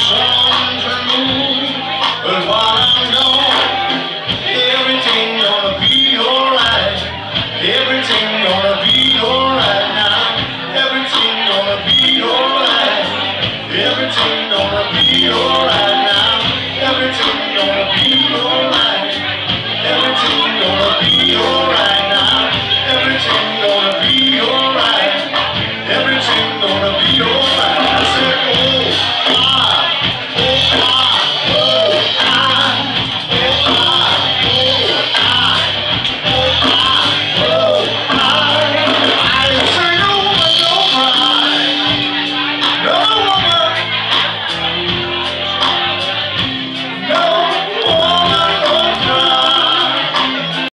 sun to moon, but while I'm gone, everything gonna be alright. Everything gonna be alright now. Everything gonna be alright. Everything gonna be alright now. Everything gonna be alright. Everything gonna be alright.